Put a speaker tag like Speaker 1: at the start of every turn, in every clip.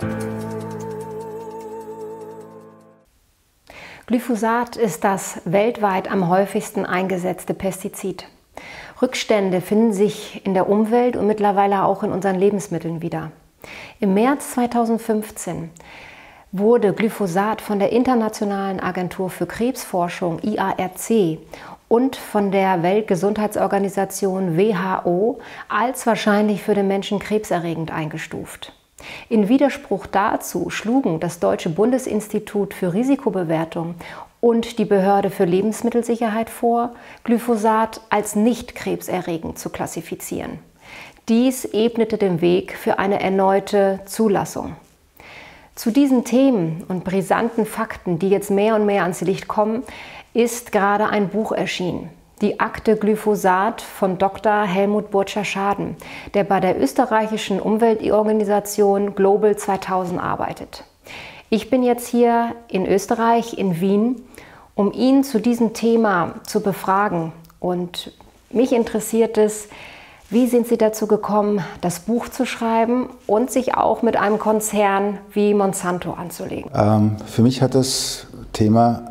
Speaker 1: Glyphosat ist das weltweit am häufigsten eingesetzte Pestizid. Rückstände finden sich in der Umwelt und mittlerweile auch in unseren Lebensmitteln wieder. Im März 2015 wurde Glyphosat von der Internationalen Agentur für Krebsforschung IARC und von der Weltgesundheitsorganisation WHO als wahrscheinlich für den Menschen krebserregend eingestuft. In Widerspruch dazu schlugen das Deutsche Bundesinstitut für Risikobewertung und die Behörde für Lebensmittelsicherheit vor, Glyphosat als nicht krebserregend zu klassifizieren. Dies ebnete den Weg für eine erneute Zulassung. Zu diesen Themen und brisanten Fakten, die jetzt mehr und mehr ans Licht kommen, ist gerade ein Buch erschienen. Die Akte Glyphosat von Dr. Helmut Burtscher-Schaden, der bei der österreichischen Umweltorganisation Global 2000 arbeitet. Ich bin jetzt hier in Österreich, in Wien, um ihn zu diesem Thema zu befragen. Und mich interessiert es, wie sind Sie dazu gekommen, das Buch zu schreiben und sich auch mit einem Konzern wie Monsanto anzulegen?
Speaker 2: Für mich hat das Thema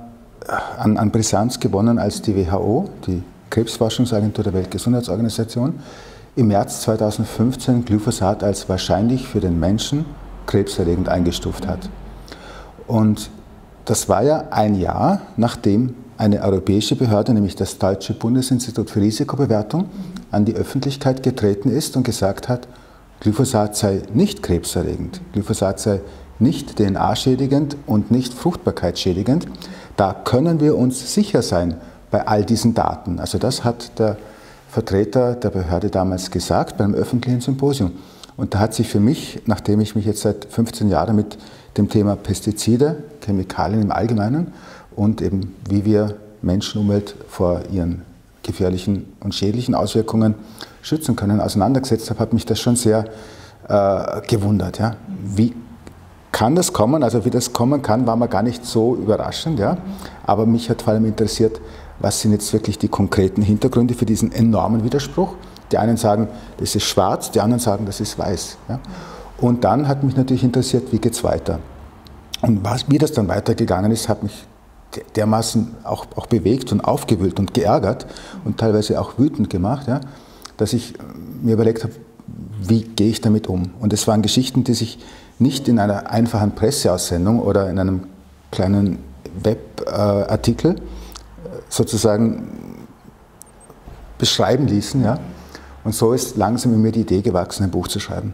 Speaker 2: an Brisanz gewonnen, als die WHO, die Krebsforschungsagentur der Weltgesundheitsorganisation, im März 2015 Glyphosat als wahrscheinlich für den Menschen krebserregend eingestuft hat. Und das war ja ein Jahr, nachdem eine europäische Behörde, nämlich das Deutsche Bundesinstitut für Risikobewertung, an die Öffentlichkeit getreten ist und gesagt hat, Glyphosat sei nicht krebserregend, Glyphosat sei nicht DNA-schädigend und nicht fruchtbarkeitsschädigend. Da können wir uns sicher sein bei all diesen Daten. Also das hat der Vertreter der Behörde damals gesagt beim öffentlichen Symposium. Und da hat sich für mich, nachdem ich mich jetzt seit 15 Jahren mit dem Thema Pestizide, Chemikalien im Allgemeinen und eben wie wir Menschen, Umwelt vor ihren gefährlichen und schädlichen Auswirkungen schützen können, auseinandergesetzt habe, hat mich das schon sehr gewundert. Ja? Wie kann das kommen? Also wie das kommen kann, war mir gar nicht so überraschend. Ja? Aber mich hat vor allem interessiert, was sind jetzt wirklich die konkreten Hintergründe für diesen enormen Widerspruch. Die einen sagen, das ist schwarz, die anderen sagen, das ist weiß. Ja? Und dann hat mich natürlich interessiert, wie geht es weiter? Und wie das dann weitergegangen ist, hat mich dermaßen auch bewegt und aufgewühlt und geärgert und teilweise auch wütend gemacht, ja, dass ich mir überlegt habe, wie gehe ich damit um? Und es waren Geschichten, die sich nicht in einer einfachen Presseaussendung oder in einem kleinen Webartikel sozusagen beschreiben ließen. Ja? Und so ist langsam in mir die Idee gewachsen, ein Buch zu schreiben.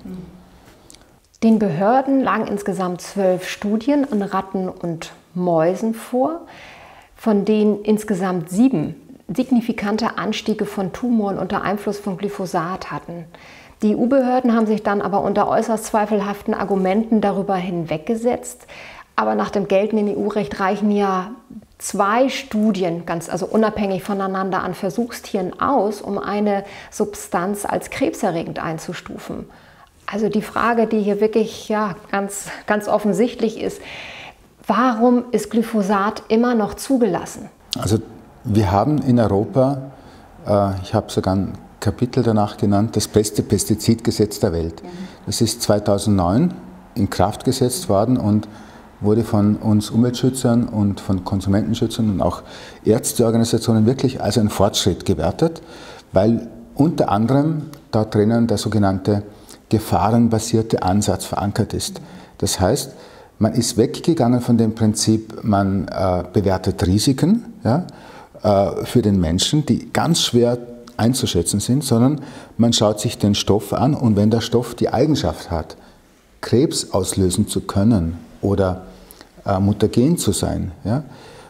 Speaker 1: Den Behörden lagen insgesamt 12 Studien an Ratten und Mäusen vor, von denen insgesamt 7 signifikante Anstiege von Tumoren unter Einfluss von Glyphosat hatten. Die EU-Behörden haben sich dann aber unter äußerst zweifelhaften Argumenten darüber hinweggesetzt. Aber nach dem geltenden EU-Recht reichen ja 2 Studien, also unabhängig voneinander, an Versuchstieren aus, um eine Substanz als krebserregend einzustufen. Also die Frage, die hier wirklich ganz offensichtlich ist, warum ist Glyphosat immer noch zugelassen?
Speaker 2: Also wir haben in Europa, ich habe sogar ein Kapitel danach genannt, das beste Pestizidgesetz der Welt. Das ist 2009 in Kraft gesetzt worden und wurde von uns Umweltschützern und von Konsumentenschützern und auch Ärzteorganisationen wirklich als ein Fortschritt gewertet, weil unter anderem dort drinnen der sogenannte gefahrenbasierte Ansatz verankert ist. Das heißt, man ist weggegangen von dem Prinzip, man bewertet Risiken, ja, für den Menschen, die ganz schwer einzuschätzen sind, sondern man schaut sich den Stoff an und wenn der Stoff die Eigenschaft hat, Krebs auslösen zu können oder mutagen zu sein, ja,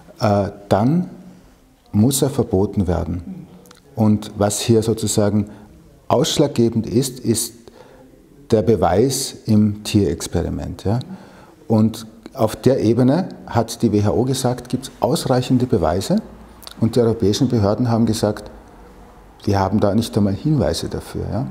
Speaker 2: dann muss er verboten werden. Und was hier sozusagen ausschlaggebend ist, ist der Beweis im Tierexperiment. Ja. Und auf der Ebene hat die WHO gesagt, gibt es ausreichende Beweise und die europäischen Behörden haben gesagt, wir haben da nicht einmal Hinweise dafür. Ja.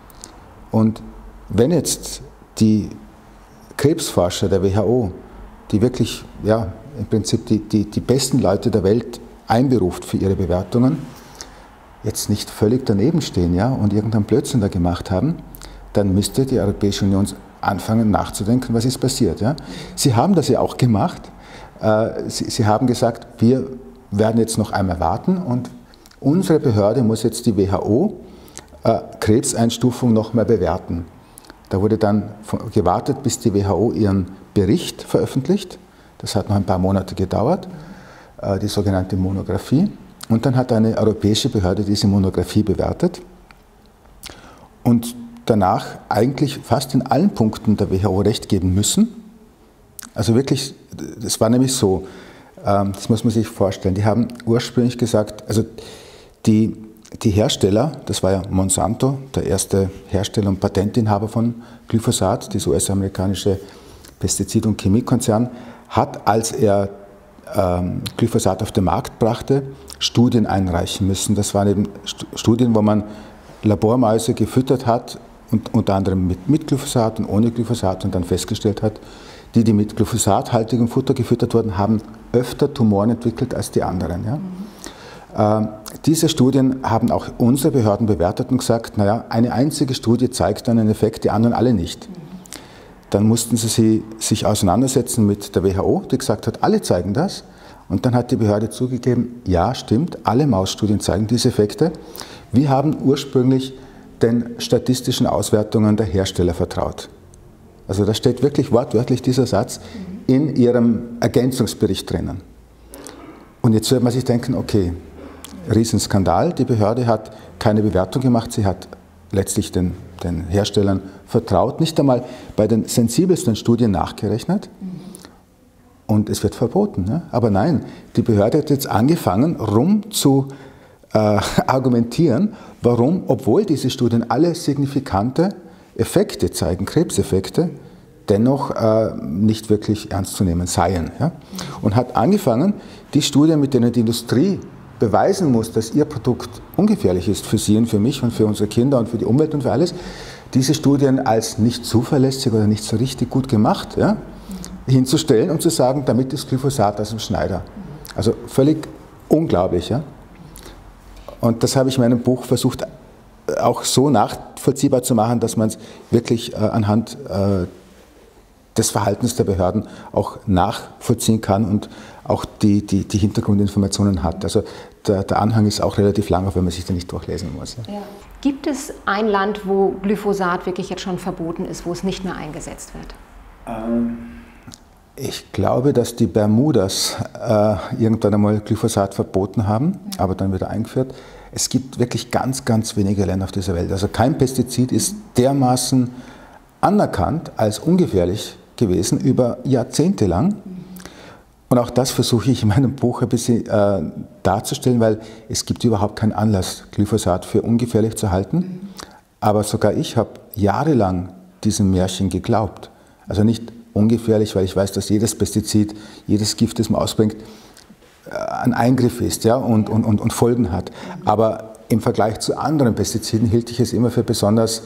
Speaker 2: Und wenn jetzt die Krebsforscher der WHO, die wirklich im Prinzip die besten Leute der Welt einberuft für ihre Bewertungen, jetzt nicht völlig daneben stehen, ja, und irgendeinen Blödsinn da gemacht haben, dann müsste die Europäische Union anfangen nachzudenken, was ist passiert. Ja? Sie haben das ja auch gemacht. Sie haben gesagt, wir werden jetzt noch einmal warten und unsere Behörde muss jetzt die WHO Krebseinstufung noch mal bewerten. Da wurde dann gewartet, bis die WHO ihren Bericht veröffentlicht. Das hat noch ein paar Monate gedauert, die sogenannte Monographie. Und dann hat eine europäische Behörde diese Monographie bewertet und danach eigentlich fast in allen Punkten der WHO recht geben müssen. Also wirklich, das war nämlich so, das muss man sich vorstellen, die haben ursprünglich gesagt, also die Hersteller, das war ja Monsanto, der erste Hersteller und Patentinhaber von Glyphosat, das US-amerikanische Pestizid- und Chemiekonzern, hat, als er Glyphosat auf den Markt brachte, Studien einreichen müssen. Das waren eben Studien, wo man Labormäuse gefüttert hat, und unter anderem mit Glyphosat und ohne Glyphosat, und dann festgestellt hat, die mit glyphosathaltigem Futter gefüttert wurden, haben öfter Tumoren entwickelt als die anderen. Ja? Diese Studien haben auch unsere Behörden bewertet und gesagt, naja, eine einzige Studie zeigt einen Effekt, die anderen alle nicht. Dann mussten sie sich auseinandersetzen mit der WHO, die gesagt hat, alle zeigen das. Und dann hat die Behörde zugegeben, ja, stimmt, alle Mausstudien zeigen diese Effekte. Wir haben ursprünglich den statistischen Auswertungen der Hersteller vertraut. Also da steht wirklich wortwörtlich dieser Satz in ihrem Ergänzungsbericht drinnen. Und jetzt wird man sich denken, okay, Riesenskandal, die Behörde hat keine Bewertung gemacht, sie hat letztlich den Herstellern vertraut, nicht einmal bei den sensibelsten Studien nachgerechnet. Und es wird verboten. Ne? Aber nein, die Behörde hat jetzt angefangen, zu argumentieren, warum, obwohl diese Studien alle signifikante Effekte zeigen, Krebseffekte, dennoch nicht wirklich ernst zu nehmen seien. Ja? Und hat angefangen, die Studien, mit denen die Industrie beweisen muss, dass ihr Produkt ungefährlich ist für sie und für mich und für unsere Kinder und für die Umwelt und für alles, diese Studien als nicht zuverlässig oder nicht so richtig gut gemacht, ja, hinzustellen und zu sagen, damit ist Glyphosat aus dem Schneider. Also völlig unglaublich. Ja? Und das habe ich in meinem Buch versucht, auch so nachvollziehbar zu machen, dass man es wirklich anhand des Verhaltens der Behörden auch nachvollziehen kann und auch die Hintergrundinformationen hat. Also der Anhang ist auch relativ lang, auch wenn man sich den nicht durchlesen muss. Ja.
Speaker 1: Ja. Gibt es ein Land, wo Glyphosat wirklich jetzt schon verboten ist, wo es nicht mehr eingesetzt wird?
Speaker 2: Ich glaube, dass die Bermudas irgendwann einmal Glyphosat verboten haben, aber dann wieder eingeführt. Es gibt wirklich ganz, ganz wenige Länder auf dieser Welt. Also kein Pestizid ist dermaßen anerkannt als ungefährlich gewesen über Jahrzehnte lang. Und auch das versuche ich in meinem Buch ein bisschen darzustellen, weil es gibt überhaupt keinen Anlass, Glyphosat für ungefährlich zu halten. Aber sogar ich habe jahrelang diesem Märchen geglaubt. Also nicht ungefährlich, weil ich weiß, dass jedes Pestizid, jedes Gift, das man ausbringt, ein Eingriff ist, ja, und Folgen hat. Aber im Vergleich zu anderen Pestiziden hielt ich es immer für besonders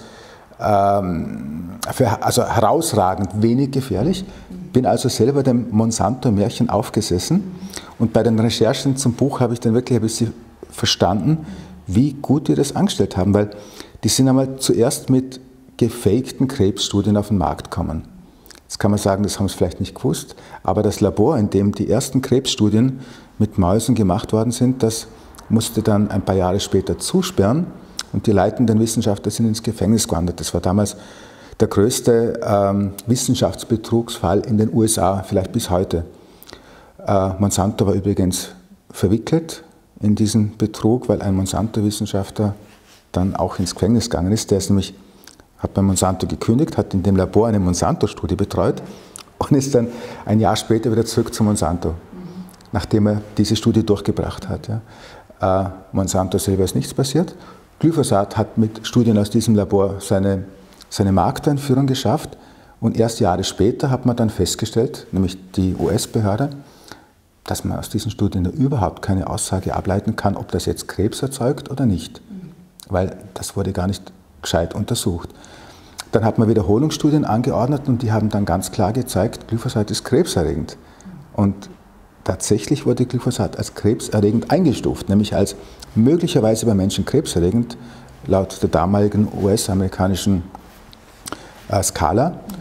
Speaker 2: herausragend, wenig gefährlich. Bin also selber dem Monsanto-Märchen aufgesessen und bei den Recherchen zum Buch habe ich dann wirklich ein bisschen verstanden, wie gut die das angestellt haben, weil die sind einmal zuerst mit gefakten Krebsstudien auf den Markt gekommen. Jetzt kann man sagen, das haben sie vielleicht nicht gewusst, aber das Labor, in dem die ersten Krebsstudien mit Mäusen gemacht worden sind, das musste dann ein paar Jahre später zusperren und die leitenden Wissenschaftler sind ins Gefängnis gewandert. Das war damals der größte Wissenschaftsbetrugsfall in den USA, vielleicht bis heute. Monsanto war übrigens verwickelt in diesen Betrug, weil ein Monsanto-Wissenschaftler dann auch ins Gefängnis gegangen ist. Der ist nämlich, hat bei Monsanto gekündigt, hat in dem Labor eine Monsanto-Studie betreut und ist dann ein Jahr später wieder zurück zu Monsanto, nachdem er diese Studie durchgebracht hat. Ja. Monsanto selber ist nichts passiert. Glyphosat hat mit Studien aus diesem Labor seine Markteinführung geschafft und erst Jahre später hat man dann festgestellt, nämlich die US-Behörde, dass man aus diesen Studien überhaupt keine Aussage ableiten kann, ob das jetzt Krebs erzeugt oder nicht, weil das wurde gar nicht gescheit untersucht. Dann hat man Wiederholungsstudien angeordnet und die haben dann ganz klar gezeigt, Glyphosat ist krebserregend. Und tatsächlich wurde Glyphosat als krebserregend eingestuft, nämlich als möglicherweise bei Menschen krebserregend, laut der damaligen US-amerikanischen Skala.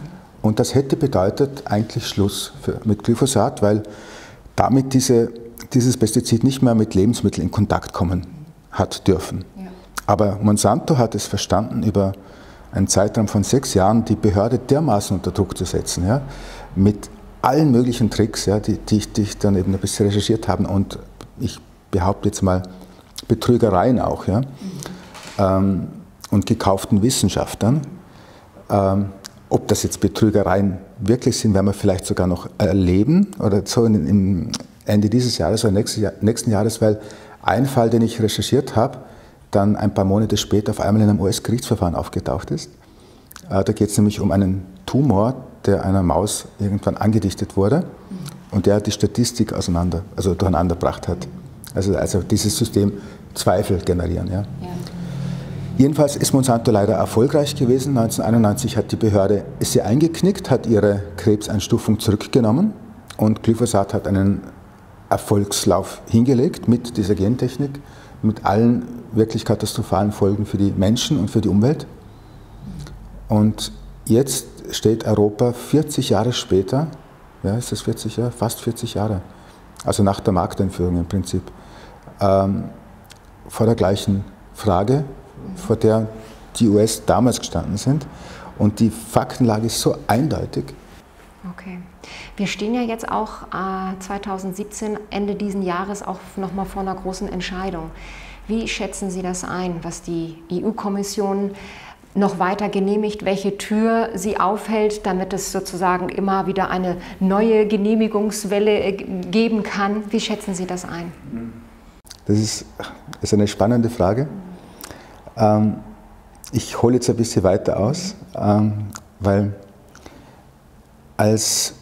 Speaker 2: Und das hätte bedeutet eigentlich Schluss mit Glyphosat, weil damit dieses Pestizid nicht mehr mit Lebensmitteln in Kontakt kommen hat dürfen. Ja. Aber Monsanto hat es verstanden, über einen Zeitraum von 6 Jahren die Behörde dermaßen unter Druck zu setzen, ja, mit allen möglichen Tricks, ja, die ich dann eben ein bisschen recherchiert habe, und ich behaupte jetzt mal Betrügereien auch, ja, und gekauften Wissenschaftlern. Ob das jetzt Betrügereien wirklich sind, werden wir vielleicht sogar noch erleben oder so im Ende dieses Jahres oder nächsten Jahres, weil ein Fall, den ich recherchiert habe, dann ein paar Monate später auf einmal in einem US-Gerichtsverfahren aufgetaucht ist. Da geht es nämlich um einen Tumor, der einer Maus irgendwann angedichtet wurde und der die Statistik durcheinander gebracht hat. Also dieses System Zweifel generieren. Ja. Ja. Jedenfalls ist Monsanto leider erfolgreich gewesen. 1991 hat die Behörde sie eingeknickt, hat ihre Krebseinstufung zurückgenommen und Glyphosat hat einen Erfolgslauf hingelegt mit dieser Gentechnik, mit allen wirklich katastrophalen Folgen für die Menschen und für die Umwelt. Und jetzt steht Europa 40 Jahre später, ja, ist das 40 Jahre? Fast 40 Jahre, also nach der Markteinführung im Prinzip, vor der gleichen Frage, vor der die US damals gestanden sind. Und die Faktenlage ist so eindeutig.
Speaker 1: Okay. Wir stehen ja jetzt auch 2017, Ende diesen Jahres, auch nochmal vor einer großen Entscheidung. Wie schätzen Sie das ein, was die EU-Kommission noch weiter genehmigt, welche Tür sie aufhält, damit es sozusagen immer wieder eine neue Genehmigungswelle geben kann? Wie schätzen Sie das ein?
Speaker 2: Das ist eine spannende Frage. Ich hole jetzt ein bisschen weiter aus, weil als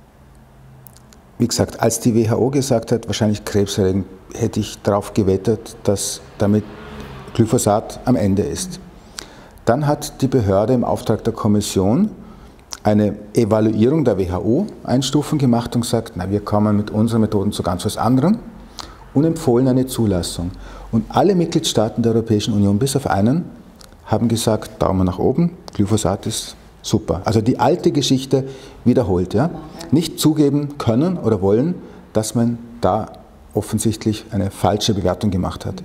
Speaker 2: die WHO gesagt hat, wahrscheinlich krebserregend, hätte ich darauf gewettet, dass damit Glyphosat am Ende ist. Dann hat die Behörde im Auftrag der Kommission eine Evaluierung der WHO-Einstufung gemacht und gesagt, na, wir kommen mit unseren Methoden zu ganz was anderem, und empfohlen eine Zulassung. Und alle Mitgliedstaaten der Europäischen Union, bis auf einen, haben gesagt, Daumen nach oben, Glyphosat ist super. Also die alte Geschichte wiederholt. Ja? Nicht zugeben können oder wollen, dass man da offensichtlich eine falsche Bewertung gemacht hat.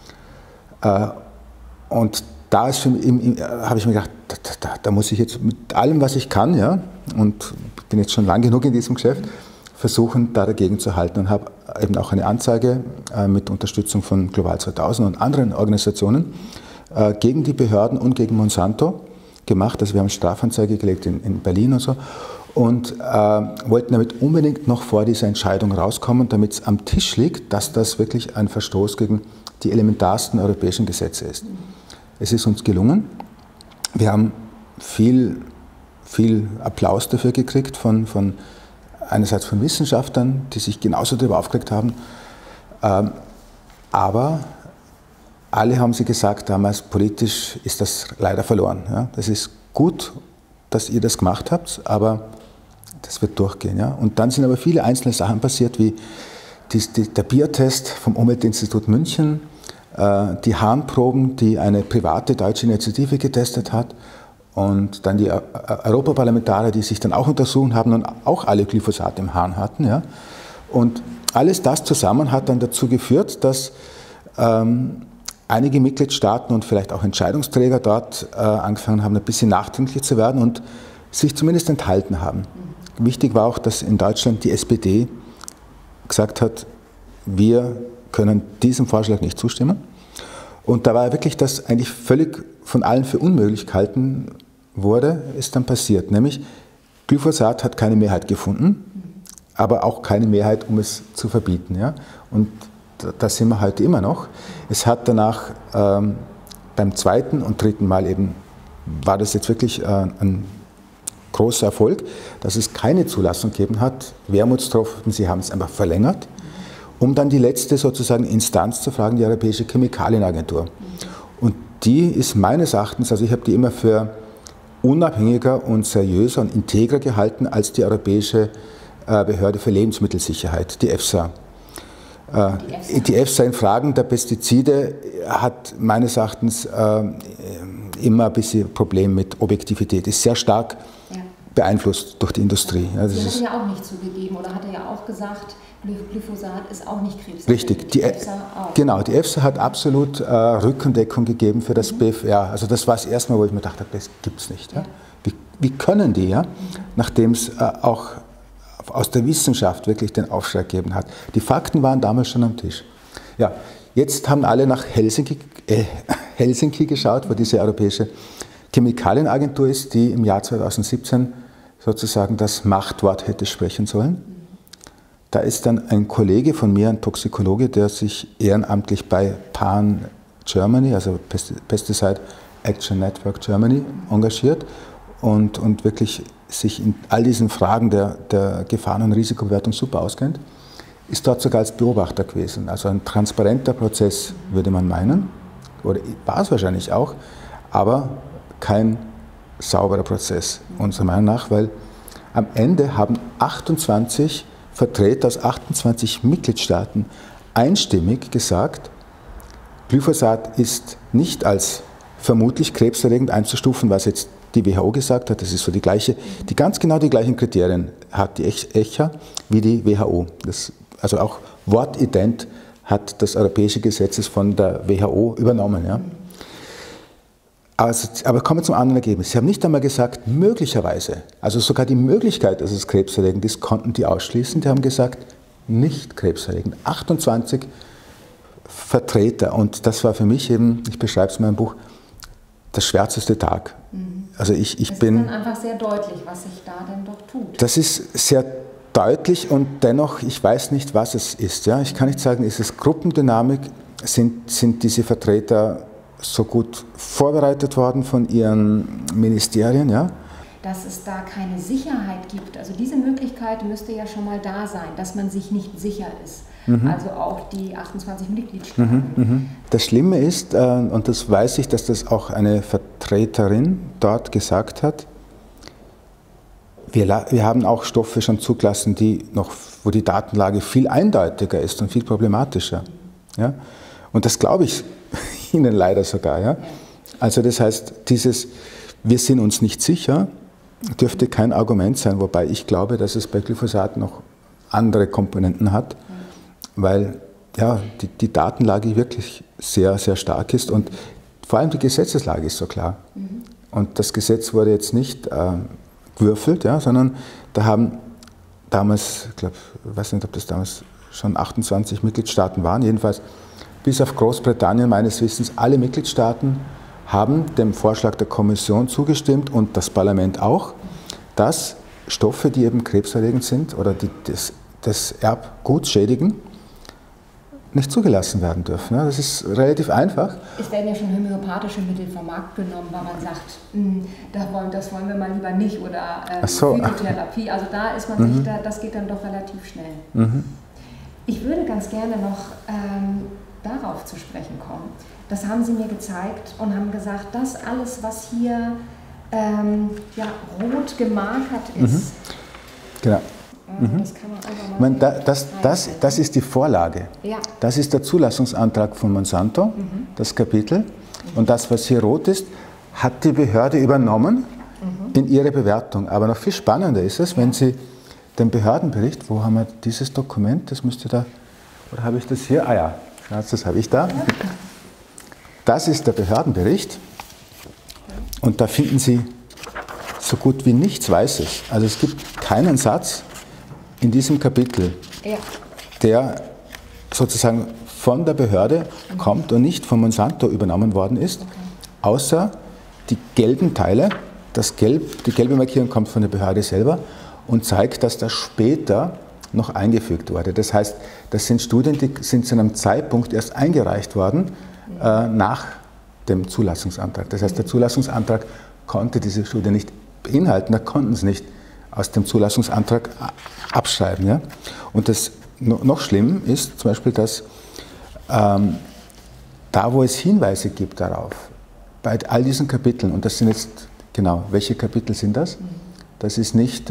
Speaker 2: Und da habe ich mir gedacht, da muss ich jetzt mit allem, was ich kann, ja, und bin jetzt schon lang genug in diesem Geschäft, versuchen, da dagegen zu halten, und habe eben auch eine Anzeige mit Unterstützung von Global 2000 und anderen Organisationen gegen die Behörden und gegen Monsanto gemacht. Also wir haben eine Strafanzeige gelegt in Berlin und so, und wollten damit unbedingt noch vor dieser Entscheidung rauskommen, damit es am Tisch liegt, dass das wirklich ein Verstoß gegen die elementarsten europäischen Gesetze ist. Es ist uns gelungen. Wir haben viel Applaus dafür gekriegt, einerseits von Wissenschaftlern, die sich genauso darüber aufgeregt haben, aber alle haben sie gesagt, damals politisch ist das leider verloren. Ja? Das ist gut, dass ihr das gemacht habt, aber das wird durchgehen. Ja? Und dann sind aber viele einzelne Sachen passiert, wie der Biertest vom Umweltinstitut München, die Harnproben, die eine private deutsche Initiative getestet hat, und dann die Europaparlamentarier, die sich dann auch untersucht haben und auch alle Glyphosat im Hahn hatten. Ja? Und alles das zusammen hat dann dazu geführt, dass einige Mitgliedstaaten und vielleicht auch Entscheidungsträger dort angefangen haben, ein bisschen nachdenklich zu werden und sich zumindest enthalten haben. Wichtig war auch, dass in Deutschland die SPD gesagt hat, wir können diesem Vorschlag nicht zustimmen. Und da war wirklich, das eigentlich völlig von allen für unmöglich gehalten wurde, ist dann passiert. Nämlich Glyphosat hat keine Mehrheit gefunden, aber auch keine Mehrheit, um es zu verbieten. Ja? Und da sind wir heute immer noch. Es hat danach beim zweiten und dritten Mal eben, war das jetzt wirklich ein großer Erfolg, dass es keine Zulassung gegeben hat. Wermutstropfen, sie haben es einfach verlängert, um dann die letzte sozusagen Instanz zu fragen, die Europäische Chemikalienagentur. Und die ist meines Erachtens, also ich habe die immer für unabhängiger und seriöser und integrer gehalten als die Europäische Behörde für Lebensmittelsicherheit, die EFSA. Die EFSA in Fragen der Pestizide hat meines Erachtens immer ein bisschen Problem mit Objektivität, ist sehr stark beeinflusst durch die Industrie. Ja,
Speaker 1: Sie hat ja auch nicht zugegeben oder hat er ja auch gesagt, Glyphosat ist auch nicht krebserregend.
Speaker 2: Richtig, die EFSA auch. Genau, die EFSA hat absolut Rückendeckung gegeben für das BFR. Also das war das erste Mal, wo ich mir dachte, das gibt es nicht. Ja? Wie können die, ja? Nachdem es auch aus der Wissenschaft wirklich den Aufschlag gegeben hat. Die Fakten waren damals schon am Tisch. Ja, jetzt haben alle nach Helsinki geschaut, wo diese europäische Chemikalienagentur ist, die im Jahr 2017 sozusagen das Machtwort hätte sprechen sollen. Da ist dann ein Kollege von mir, ein Toxikologe, der sich ehrenamtlich bei PAN Germany, also Pesticide Action Network Germany, engagiert und wirklich sich in all diesen Fragen der Gefahren- und Risikobewertung super auskennt, ist dort sogar als Beobachter gewesen. Also ein transparenter Prozess, würde man meinen, oder war es wahrscheinlich auch, aber kein sauberer Prozess, unserer Meinung nach, weil am Ende haben 28 Vertreter aus 28 Mitgliedstaaten einstimmig gesagt, Glyphosat ist nicht als vermutlich krebserregend einzustufen, was jetzt die WHO gesagt hat. Das ist so ganz genau die gleichen Kriterien hat die ECHA wie die WHO. Also auch wortident hat das europäische Gesetz von der WHO übernommen. Ja. Aber kommen wir zum anderen Ergebnis. Sie haben nicht einmal gesagt, möglicherweise, also sogar die Möglichkeit, dass es krebserregend ist, konnten die ausschließen. Die haben gesagt, nicht krebserregend. 28 Vertreter. Und das war für mich eben, ich beschreibe es in meinem Buch, der schwärzeste Tag. Also das ist dann
Speaker 1: einfach sehr deutlich, was sich da denn doch tut.
Speaker 2: Das ist sehr deutlich und dennoch, ich weiß nicht, was es ist. Ja? Ich kann nicht sagen, ist es Gruppendynamik, sind diese Vertreter so gut vorbereitet worden von ihren Ministerien, ja?
Speaker 1: Dass es da keine Sicherheit gibt. Also diese Möglichkeit müsste ja schon mal da sein, dass man sich nicht sicher ist. Also auch die 28 Mitgliedstaaten.
Speaker 2: Das Schlimme ist, und das weiß ich, dass das auch eine Vertreterin dort gesagt hat, wir haben auch Stoffe schon zugelassen, wo die Datenlage viel eindeutiger ist und viel problematischer. Ja? Und das glaube ich Ihnen leider sogar. Ja? Also das heißt, wir sind uns nicht sicher, dürfte kein Argument sein, wobei ich glaube, dass es bei Glyphosat noch andere Komponenten hat, weil ja, die Datenlage wirklich sehr, sehr stark ist und vor allem die Gesetzeslage ist so klar. Und das Gesetz wurde jetzt nicht gewürfelt, ja, sondern da haben damals, ich weiß nicht, ob das damals schon 28 Mitgliedstaaten waren, jedenfalls bis auf Großbritannien meines Wissens alle Mitgliedstaaten haben dem Vorschlag der Kommission zugestimmt und das Parlament auch, dass Stoffe, die eben krebserregend sind oder die das Erbgut schädigen, nicht zugelassen werden dürfen. Ja, das ist relativ einfach.
Speaker 1: Es werden ja schon homöopathische Mittel vom Markt genommen, weil man sagt, das wollen wir mal lieber nicht oder Phytotherapie. Also da ist man sich, das geht dann doch relativ schnell. Ich würde ganz gerne noch darauf zu sprechen kommen. Das haben Sie mir gezeigt und haben gesagt, das alles, was hier rot gemarkert ist.
Speaker 2: Genau.
Speaker 1: Das kann man einfach mal
Speaker 2: das ist die Vorlage.
Speaker 1: Ja.
Speaker 2: Das ist der Zulassungsantrag von Monsanto, das Kapitel. Und das, was hier rot ist, hat die Behörde übernommen in ihre Bewertung. Aber noch viel spannender ist es, wenn Sie den Behördenbericht, wo haben wir dieses Dokument, das müsste da, oder habe ich das hier? Ah ja, das habe ich da. Das ist der Behördenbericht und da finden Sie so gut wie nichts Weißes. Also es gibt keinen Satz in diesem Kapitel, der sozusagen von der Behörde kommt und nicht von Monsanto übernommen worden ist, außer die gelben Teile. Die gelbe Markierung kommt von der Behörde selber und zeigt, dass das später noch eingefügt wurde. Das heißt, das sind Studien, die sind zu einem Zeitpunkt erst eingereicht worden, nach dem Zulassungsantrag. Das heißt, der Zulassungsantrag konnte diese Studie nicht beinhalten, da konnten es nicht aus dem Zulassungsantrag abschreiben. Ja? Und das noch schlimm ist zum Beispiel, dass da, wo es Hinweise gibt darauf, bei all diesen Kapiteln, und das sind jetzt, genau, welche Kapitel sind das? Das ist nicht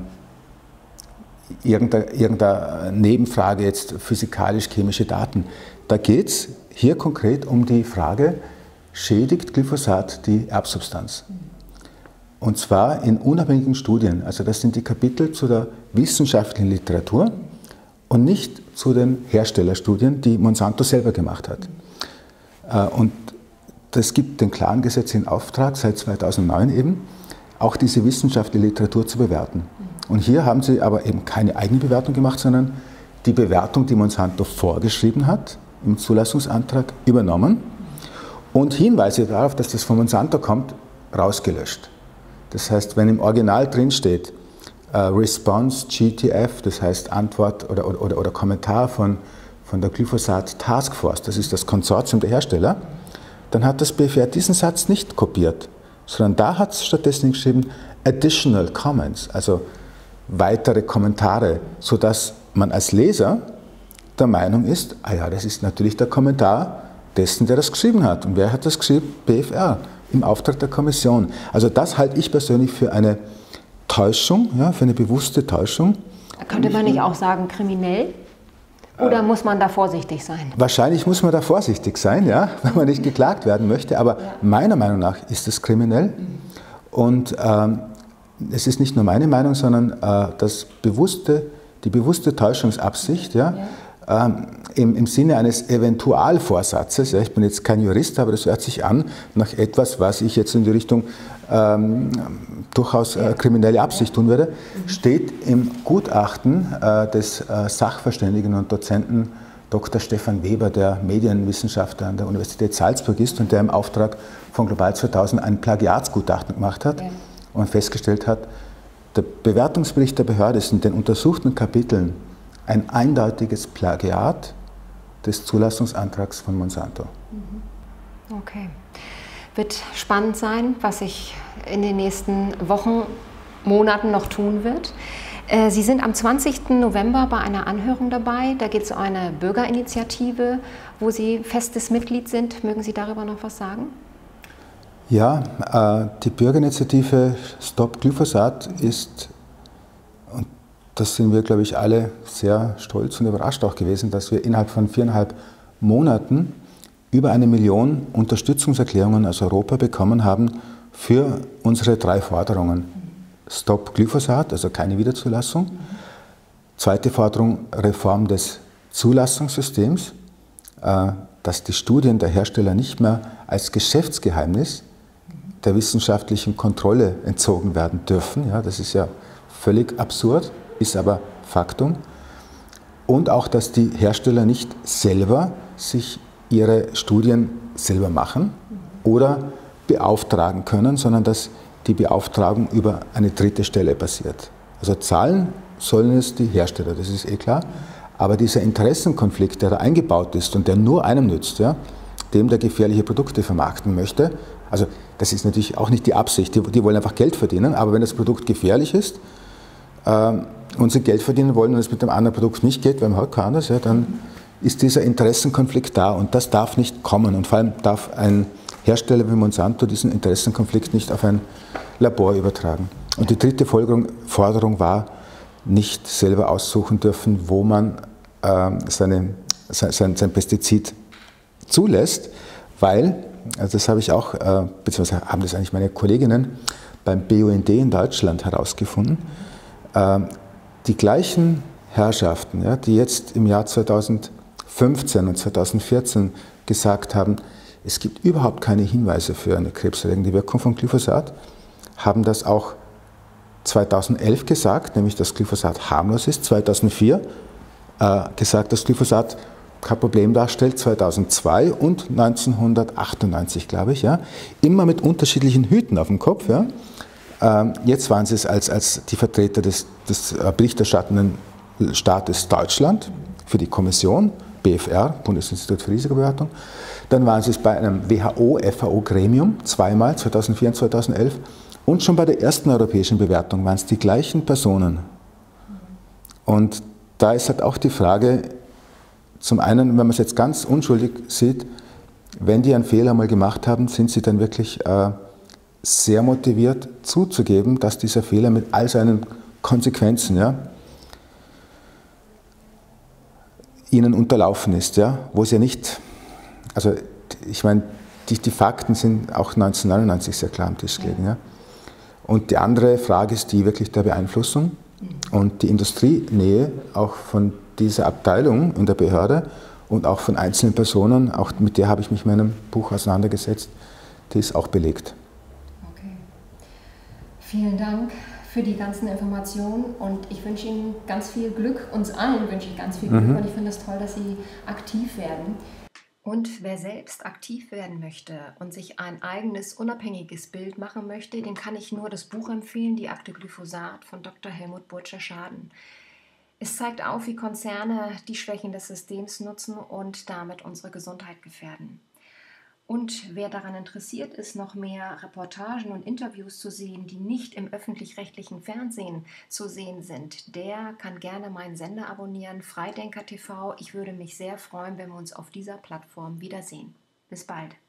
Speaker 2: irgendeine Nebenfrage, jetzt physikalisch-chemische Daten. Da geht es hier konkret um die Frage, schädigt Glyphosat die Erbsubstanz? Und zwar in unabhängigen Studien. Also das sind die Kapitel zu der wissenschaftlichen Literatur und nicht zu den Herstellerstudien, die Monsanto selber gemacht hat. Und das gibt den klaren gesetzlichen Auftrag, seit 2009 eben, auch diese wissenschaftliche Literatur zu bewerten. Und hier haben sie aber eben keine eigene Bewertung gemacht, sondern die Bewertung, die Monsanto vorgeschrieben hat, im Zulassungsantrag übernommen und Hinweise darauf, dass das von Monsanto kommt, rausgelöscht. Das heißt, wenn im Original drin steht, Response GTF, das heißt Antwort oder Kommentar von der Glyphosat Task Force, das ist das Konsortium der Hersteller, dann hat das BfR diesen Satz nicht kopiert, sondern da hat es stattdessen geschrieben Additional Comments, also weitere Kommentare, sodass man als Leser der Meinung ist, ah ja, das ist natürlich der Kommentar dessen, der das geschrieben hat. Und wer hat das geschrieben? BfR, im Auftrag der Kommission. Also das halte ich persönlich für eine Täuschung, ja, für eine bewusste Täuschung.
Speaker 1: Könnte man nicht auch sagen, kriminell? Oder muss man da vorsichtig sein?
Speaker 2: Wahrscheinlich muss man da vorsichtig sein, ja, wenn man nicht geklagt werden möchte. Aber meiner Meinung nach ist es kriminell. Und es ist nicht nur meine Meinung, sondern die bewusste Täuschungsabsicht, im Sinne eines Eventualvorsatzes. Ja, ich bin jetzt kein Jurist, aber das hört sich an nach etwas, was ich jetzt in die Richtung durchaus kriminelle Absicht tun würde, steht im Gutachten des Sachverständigen und Dozenten Dr. Stefan Weber, der Medienwissenschaftler an der Universität Salzburg ist und der im Auftrag von Global 2000 ein Plagiatsgutachten gemacht hat und festgestellt hat, der Bewertungsbericht der Behörde ist in den untersuchten Kapiteln ein eindeutiges Plagiat des Zulassungsantrags von Monsanto.
Speaker 1: Okay. Wird spannend sein, was sich in den nächsten Wochen, Monaten noch tun wird. Sie sind am 20. November bei einer Anhörung dabei. Da geht es um eine Bürgerinitiative, wo Sie festes Mitglied sind. Mögen Sie darüber noch was sagen?
Speaker 2: Ja, die Bürgerinitiative Stop Glyphosat ist, und das sind wir, glaube ich, alle sehr stolz und überrascht auch gewesen, dass wir innerhalb von 4,5 Monaten über 1 Million Unterstützungserklärungen aus Europa bekommen haben für unsere 3 Forderungen. Stop Glyphosat, also keine Wiederzulassung. Zweite Forderung, Reform des Zulassungssystems, dass die Studien der Hersteller nicht mehr als Geschäftsgeheimnis der wissenschaftlichen Kontrolle entzogen werden dürfen. Ja, das ist ja völlig absurd, ist aber Faktum. Und auch, dass die Hersteller nicht selber sich ihre Studien selber machen oder beauftragen können, sondern dass die Beauftragung über eine dritte Stelle passiert. Also zahlen sollen es die Hersteller, das ist eh klar. Aber dieser Interessenkonflikt, der da eingebaut ist und der nur einem nützt, ja, dem der gefährliche Produkte vermarkten möchte, also das ist natürlich auch nicht die Absicht, die wollen einfach Geld verdienen, aber wenn das Produkt gefährlich ist und sie Geld verdienen wollen und es mit dem anderen Produkt nicht geht, weil man halt kann das, ja, dann ist dieser Interessenkonflikt da und das darf nicht kommen. Und vor allem darf ein Hersteller wie Monsanto diesen Interessenkonflikt nicht auf ein Labor übertragen. Und die dritte Forderung war, nicht selber aussuchen dürfen, wo man sein Pestizid zulässt, weil, also das habe ich auch, beziehungsweise haben das eigentlich meine Kolleginnen beim BUND in Deutschland herausgefunden, die gleichen Herrschaften, ja, die jetzt im Jahr 2015 und 2014 gesagt haben, es gibt überhaupt keine Hinweise für eine krebserregende Wirkung von Glyphosat, haben das auch 2011 gesagt, nämlich dass Glyphosat harmlos ist, 2004 gesagt, dass Glyphosat kein Problem darstellt, 2002 und 1998, glaube ich, ja, immer mit unterschiedlichen Hüten auf dem Kopf. Ja. Jetzt waren sie es als die Vertreter des berichterstattenden Staates Deutschland für die Kommission, BfR, Bundesinstitut für Risikobewertung. Dann waren sie es bei einem WHO-FAO-Gremium, zweimal, 2004 und 2011. Und schon bei der ersten europäischen Bewertung waren es die gleichen Personen. Und da ist halt auch die Frage, zum einen, wenn man es jetzt ganz unschuldig sieht, wenn die einen Fehler mal gemacht haben, sind sie dann wirklich sehr motiviert zuzugeben, dass dieser Fehler mit all seinen Konsequenzen, ja, ihnen unterlaufen ist, ja, wo sie ja nicht, also ich meine, die Fakten sind auch 1999 sehr klar am Tisch gelegen. Ja. Und die andere Frage ist die wirklich der Beeinflussung und die Industrienähe auch von dieser Abteilung in der Behörde und auch von einzelnen Personen, auch mit der habe ich mich in meinem Buch auseinandergesetzt, die ist auch belegt.
Speaker 1: Okay. Vielen Dank für die ganzen Informationen und ich wünsche Ihnen ganz viel Glück, uns allen wünsche ich ganz viel Glück und ich finde es toll, dass Sie aktiv werden. Und wer selbst aktiv werden möchte und sich ein eigenes unabhängiges Bild machen möchte, dem kann ich nur das Buch empfehlen, Die Akte Glyphosat von Dr. Helmut Burtscher-Schaden. Es zeigt auf, wie Konzerne die Schwächen des Systems nutzen und damit unsere Gesundheit gefährden. Und wer daran interessiert ist, noch mehr Reportagen und Interviews zu sehen, die nicht im öffentlich-rechtlichen Fernsehen zu sehen sind, der kann gerne meinen Sender abonnieren, Freidenker TV. Ich würde mich sehr freuen, wenn wir uns auf dieser Plattform wiedersehen. Bis bald.